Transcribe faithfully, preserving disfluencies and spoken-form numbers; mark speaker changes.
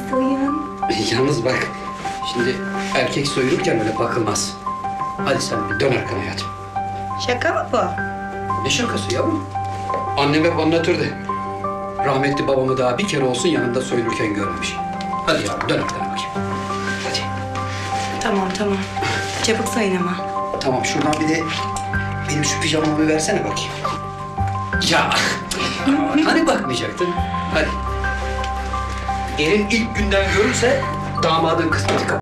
Speaker 1: soyun.
Speaker 2: Yalnız bak, şimdi erkek soyulurken öyle bakılmaz. Hadi sen bir dön arkana hayatım.
Speaker 1: Şaka mı bu?
Speaker 2: Ne şakası yavrum? Annem hep anlatırdı. Rahmetli babamı daha bir kere olsun yanında soyulurken görmemiş. Hadi yavrum dön arkana bakayım. Hadi.
Speaker 1: Tamam tamam. Çabuk soyun ama.
Speaker 2: Tamam şuradan bir de benim şu pijamamı bir versene bakayım. Ya hani bakmayacaktın? Hadi. Elin ilk günden görürse damadın kısmeti kapı.